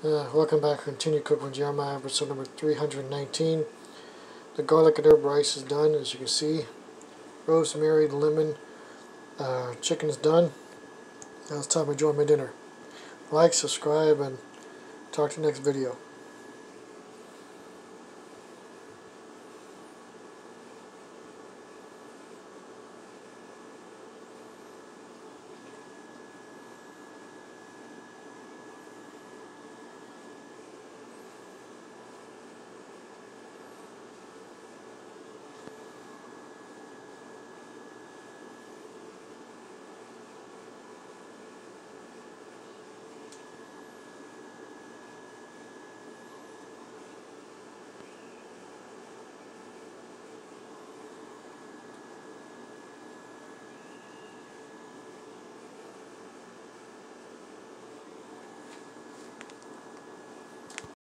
Welcome back. Continue cooking with Jeremiah, episode number 319. The garlic and herb rice is done, as you can see. Rosemary, the lemon, chicken is done. Now it's time to enjoy my dinner. Like, subscribe, and talk to you next video.